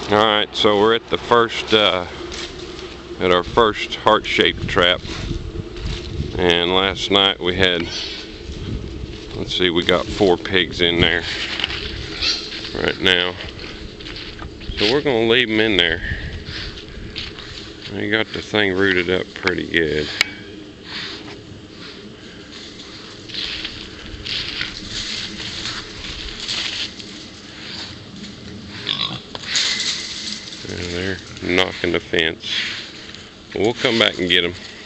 Alright, so we're at the first, at our first heart-shaped trap. And last night we had, let's see, we got 4 pigs in there right now. So we're going to leave them in there. We got the thing rooted up pretty good. And they're knocking the fence. We'll come back and get them.